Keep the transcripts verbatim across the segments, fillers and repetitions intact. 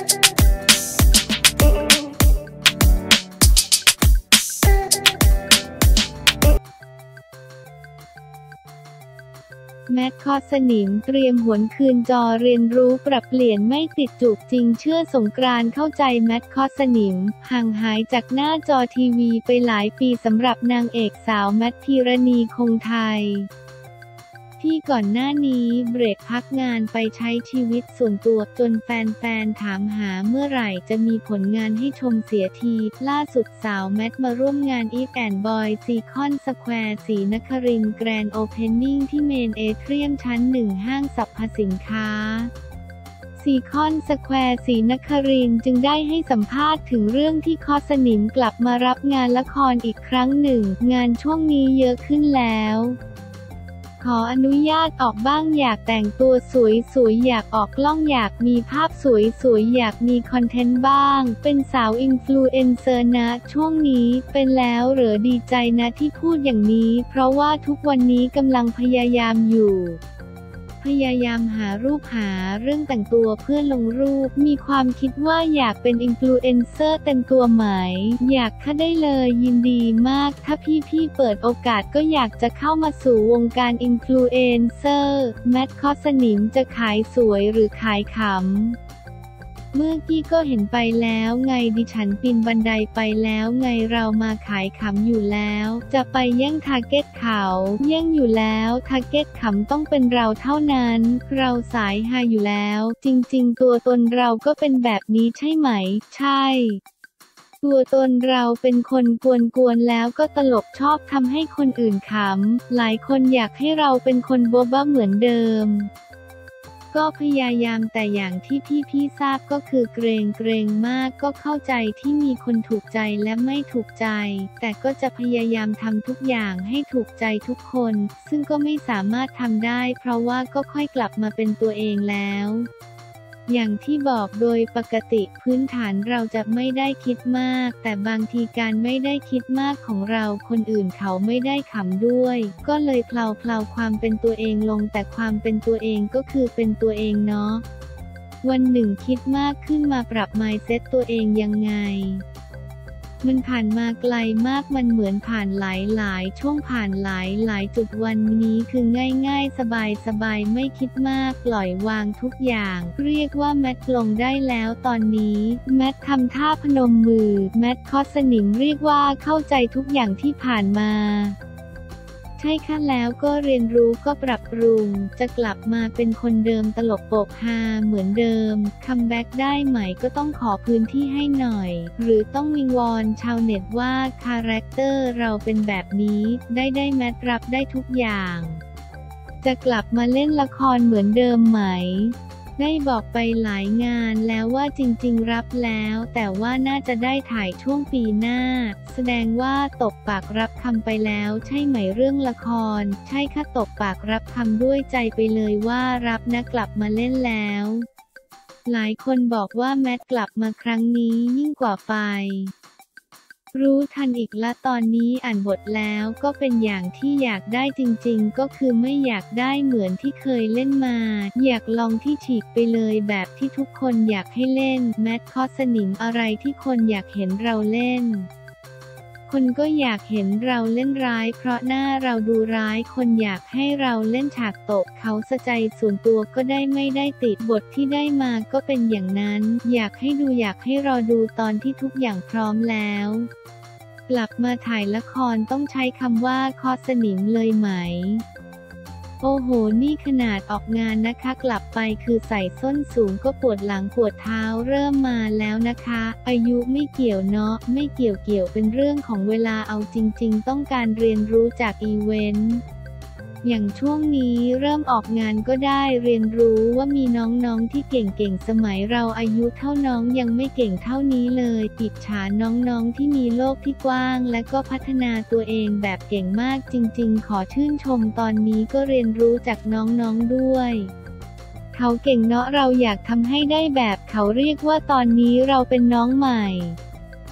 แมท คอสนิมเตรียมหวนคืนจอเรียนรู้ปรับเปลี่ยนไม่ติดจูบจริงเชื่อสงกรานต์เข้าใจแมท คอสนิมห่างหายจากหน้าจอทีวีไปหลายปีสำหรับนางเอกสาวแมท พีรณีคงไทยที่ก่อนหน้านี้เบรกพักงานไปใช้ชีวิตส่วนตัวจนแฟนๆถามหาเมื่อไหร่จะมีผลงานให้ชมเสียทีล่าสุดสาวแมทมาร่วมงานอีฟแอนด์บอยซีคอนสแควร์ศรีนครินทร์แกรนด์โอเพนนิ่งที่เมนเอเทรียมชั้นหนึ่งห้างสรรพสินค้าซีคอนสแควร์ศรีนครินทร์จึงได้ให้สัมภาษณ์ถึงเรื่องที่คอสนิมกลับมารับงานละครอีกครั้งหนึ่งงานช่วงนี้เยอะขึ้นแล้วขออนุญาตออกบ้างอยากแต่งตัวสวยๆอยากออกกล้องอยากมีภาพสวยๆอยากมีคอนเทนต์บ้างเป็นสาวอินฟลูเอนเซอร์นะช่วงนี้เป็นแล้วเหรอดีใจนะที่พูดอย่างนี้เพราะว่าทุกวันนี้กำลังพยายามอยู่พยายามหารูปหาเรื่องแต่งตัวเพื่อลงรูปมีความคิดว่าอยากเป็นอินฟลูเอนเซอร์เต็มตัวไหมอยากค่ะได้เลยยินดีมากถ้าพี่ๆเปิดโอกาสก็อยากจะเข้ามาสู่วงการอินฟลูเอนเซอร์แมท คอสนิมจะขายสวยหรือขายขำเมื่อกี้ก็เห็นไปแล้วไงดิฉันปีนบันไดไปแล้วไงเรามาขายขำอยู่แล้วจะไปแย่งทาร์เก็ตเขาแย่งอยู่แล้วทาร์เก็ตขำต้องเป็นเราเท่านั้นเราสายฮาอยู่แล้วจริงๆตัวตนเราก็เป็นแบบนี้ใช่ไหมใช่ตัวตนเราเป็นคนกวนๆแล้วก็ตลกชอบทำให้คนอื่นขำหลายคนอยากให้เราเป็นคนโบ๊ะบ้าเหมือนเดิมก็พยายามแต่อย่างที่พี่ๆทราบก็คือเกรงเกรงมากก็เข้าใจที่มีคนถูกใจและไม่ถูกใจแต่ก็จะพยายามทำทุกอย่างให้ถูกใจทุกคนซึ่งก็ไม่สามารถทำได้เพราะว่าก็ค่อยกลับมาเป็นตัวเองแล้วอย่างที่บอกโดยปกติพื้นฐานเราจะไม่ได้คิดมากแต่บางทีการไม่ได้คิดมากของเราคนอื่นเขาไม่ได้ขำด้วยก็เลยเพลาเพลาความเป็นตัวเองลงแต่ความเป็นตัวเองก็คือเป็นตัวเองเนาะวันหนึ่งคิดมากขึ้นมาปรับ มายด์เซ็ต ตัวเองยังไงมันผ่านมาไกลมากมันเหมือนผ่านหลายๆช่วงผ่านหลายๆจุดวันนี้คือง่ายๆสบายๆไม่คิดมากปล่อยวางทุกอย่างเรียกว่าแมทลงได้แล้วตอนนี้แมททำท่าพนมมือแมท คอสนิมเรียกว่าเข้าใจทุกอย่างที่ผ่านมาใช่ค่ะแล้วก็เรียนรู้ก็ปรับปรุงจะกลับมาเป็นคนเดิมตลกโปกฮาเหมือนเดิมคัมแบ็กได้ไหมก็ต้องขอพื้นที่ให้หน่อยหรือต้องวิงวอนชาวเน็ตว่าคาแรคเตอร์เราเป็นแบบนี้ได้ได้แมทรับได้ทุกอย่างจะกลับมาเล่นละครเหมือนเดิมไหมได้บอกไปหลายงานแล้วว่าจริงๆรับแล้วแต่ว่าน่าจะได้ถ่ายช่วงปีหน้าแสดงว่าตบปากรับคำไปแล้วใช่ไหมเรื่องละครใช่ค่ะตบปากรับคำด้วยใจไปเลยว่ารับนะกลับมาเล่นแล้วหลายคนบอกว่าแมทกลับมาครั้งนี้ยิ่งกว่าไปรู้ทันอีกละตอนนี้อ่านบทแล้วก็เป็นอย่างที่อยากได้จริงๆก็คือไม่อยากได้เหมือนที่เคยเล่นมาอยากลองที่ฉีกไปเลยแบบที่ทุกคนอยากให้เล่นแมท คอสนิมอะไรที่คนอยากเห็นเราเล่นคนก็อยากเห็นเราเล่นร้ายเพราะหน้าเราดูร้ายคนอยากให้เราเล่นฉากตบเขาสะใจส่วนตัวก็ได้ไม่ได้ติดบทที่ได้มาก็เป็นอย่างนั้นอยากให้ดูอยากให้รอดูตอนที่ทุกอย่างพร้อมแล้วกลับมาถ่ายละครต้องใช้คำว่าคอสนิมเลยไหมโอ้โหนี่ขนาดออกงานนะคะกลับไปคือใส่ส้นสูงก็ปวดหลังปวดเท้าเริ่มมาแล้วนะคะอายุไม่เกี่ยวเนาะไม่เกี่ยวเกี่ยวเป็นเรื่องของเวลาเอาจริงๆต้องการเรียนรู้จากอีเวนต์อย่างช่วงนี้เริ่มออกงานก็ได้เรียนรู้ว่ามีน้องๆที่เก่งๆสมัยเราอายุเท่าน้องยังไม่เก่งเท่านี้เลยอิจฉาน้องๆที่มีโลกที่กว้างและก็พัฒนาตัวเองแบบเก่งมากจริงๆขอชื่นชมตอนนี้ก็เรียนรู้จากน้องๆด้วยเขาเก่งเนาะเราอยากทำให้ได้แบบเขาเรียกว่าตอนนี้เราเป็นน้องใหม่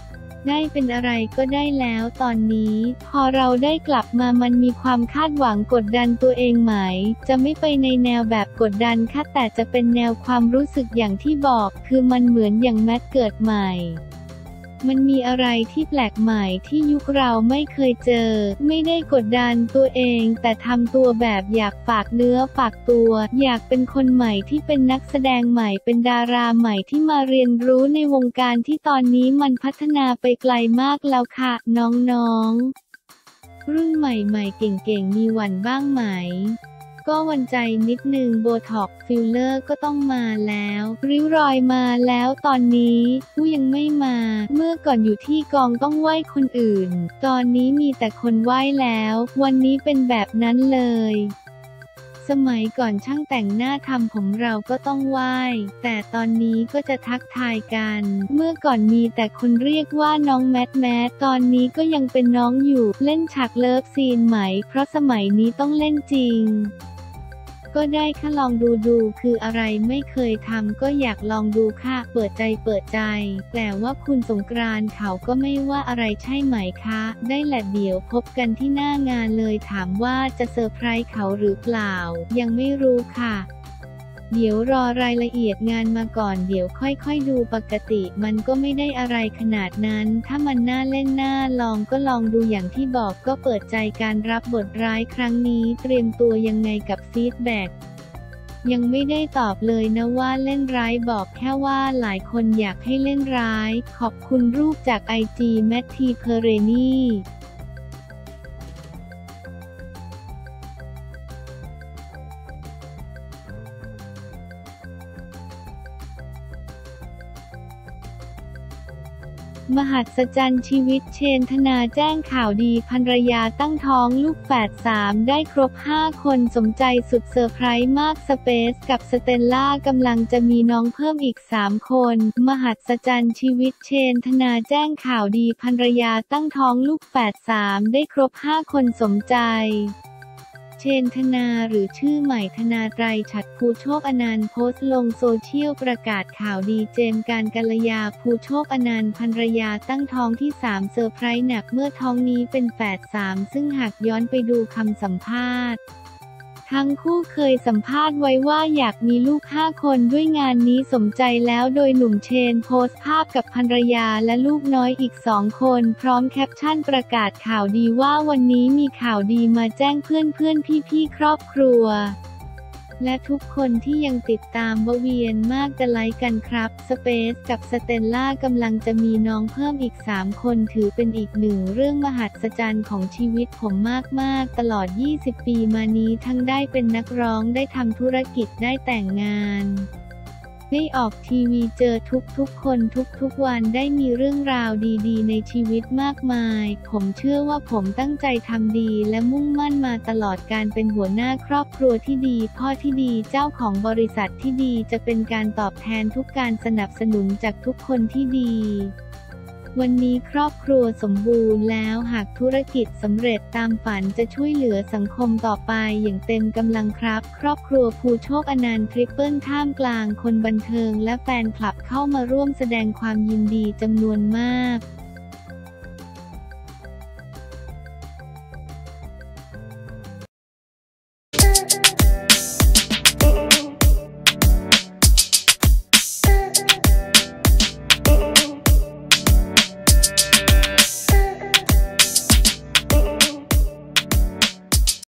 ได้เป็นอะไรก็ได้แล้วตอนนี้พอเราได้กลับมามันมีความคาดหวังกดดันตัวเองไหมจะไม่ไปในแนวแบบกดดันค่ะแต่จะเป็นแนวความรู้สึกอย่างที่บอกคือมันเหมือนอย่างแมทเกิดใหม่มันมีอะไรที่แปลกใหม่ที่ยุคเราไม่เคยเจอไม่ได้กดดันตัวเองแต่ทำตัวแบบอยากฝากเนื้อฝากตัวอยากเป็นคนใหม่ที่เป็นนักแสดงใหม่เป็นดาราใหม่ที่มาเรียนรู้ในวงการที่ตอนนี้มันพัฒนาไปไกลมากแล้วค่ะน้องๆรุ่นใหม่ๆเก่งๆมีหวั่นบ้างไหมก็หวั่นใจนิดนึงโบท็อกซ์ฟิลเลอร์ก็ต้องมาแล้วริ้วรอยมาแล้วตอนนี้ผู้ยังไม่มาเมื่อก่อนอยู่ที่กองต้องไหว้คนอื่นตอนนี้มีแต่คนไหว้แล้ววันนี้เป็นแบบนั้นเลยสมัยก่อนช่างแต่งหน้าทำผมเราก็ต้องไหว้แต่ตอนนี้ก็จะทักทายกันเมื่อก่อนมีแต่คนเรียกว่าน้องแมทแมทตอนนี้ก็ยังเป็นน้องอยู่เล่นฉากเลิฟซีนไหมเพราะสมัยนี้ต้องเล่นจริงก็ได้แค่ลองดูดูคืออะไรไม่เคยทำก็อยากลองดูค่ะเปิดใจเปิดใจแต่ว่าคุณสงกรานต์เขาก็ไม่ว่าอะไรใช่ไหมคะได้แหละเดี๋ยวพบกันที่หน้างานเลยถามว่าจะเซอร์ไพรส์เขาหรือเปล่ายังไม่รู้ค่ะเดี๋ยวรอรายละเอียดงานมาก่อนเดี๋ยวค่อยๆดูปกติมันก็ไม่ได้อะไรขนาดนั้นถ้ามันน่าเล่นน่าลองก็ลองดูอย่างที่บอกก็เปิดใจการรับบทร้ายครั้งนี้เตรียมตัวยังไงกับฟีดแบ็กยังไม่ได้ตอบเลยนะว่าเล่นร้ายบอกแค่ว่าหลายคนอยากให้เล่นร้ายขอบคุณรูปจากไอจีแมททีเพเรนี่มหัศจรรย์ชีวิตเชนธนาแจ้งข่าวดีภรรยาตั้งท้องลูกแฝดสามได้ครบห้าคนสมใจสุดเซอร์ไพรส์มากสเปซกับสเตลล่ากำลังจะมีน้องเพิ่มอีกสามคนมหัศจรรย์ชีวิตเชนธนาแจ้งข่าวดีภรรยาตั้งท้องลูกแฝดสามได้ครบห้าคนสมใจเชนธนาหรือชื่อใหม่ธนาไตรฉัตรภูโชคอนันต์โพสต์ลงโซเชียลประกาศข่าวดีเจมส์การกัลยาภูโชคอนันต์ภรรยาตั้งท้องที่สามเซอร์ไพรส์หนักเมื่อท้องนี้เป็นแฝดสามซึ่งหากย้อนไปดูคำสัมภาษณ์ทั้งคู่เคยสัมภาษณ์ไว้ว่าอยากมีลูกห้าคนด้วยงานนี้สมใจแล้วโดยหนุ่มเชนโพสต์ภาพกับภรรยาและลูกน้อยอีกสองคนพร้อมแคปชั่นประกาศข่าวดีว่าวันนี้มีข่าวดีมาแจ้งเพื่อนเพื่อนพี่ๆครอบครัวและทุกคนที่ยังติดตามวเวียนมากจะไลค์กันครับสเปซกับสเตลล่ากำลังจะมีน้องเพิ่มอีกสามคนถือเป็นอีกหนึ่งเรื่องมหัศจรรย์ของชีวิตผมมากๆตลอดยี่สิบปีมานี้ทั้งได้เป็นนักร้องได้ทำธุรกิจได้แต่งงานได้ออกทีวีเจอทุกๆคนทุกๆวันได้มีเรื่องราวดีๆในชีวิตมากมายผมเชื่อว่าผมตั้งใจทำดีและมุ่งมั่นมาตลอดการเป็นหัวหน้าครอบครัวที่ดีพ่อที่ดีเจ้าของบริษัทที่ดีจะเป็นการตอบแทนทุกการสนับสนุนจากทุกคนที่ดีวันนี้ครอบครัวสมบูรณ์แล้วหากธุรกิจสำเร็จตามฝันจะช่วยเหลือสังคมต่อไปอย่างเต็มกำลังครับครอบครัวภูโชคอนันต์ทริปเปิลท่ามกลางคนบันเทิงและแฟนคลับเข้ามาร่วมแสดงความยินดีจำนวนมาก